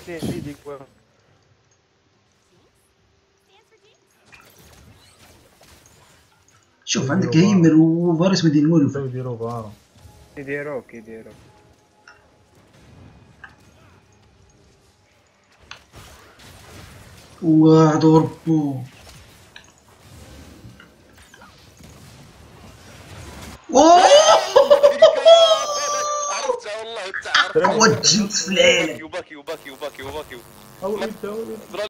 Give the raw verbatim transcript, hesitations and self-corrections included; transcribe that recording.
ليه عيدك. شوف عندك هيمر وفارس ما يديروا تو يديروا بعض. يديروك يديروك. واحد وربو. اوه عرفتها والله انت عارف. عوض جيت في العالم. وباكي وباكي وباكي وباكي او انت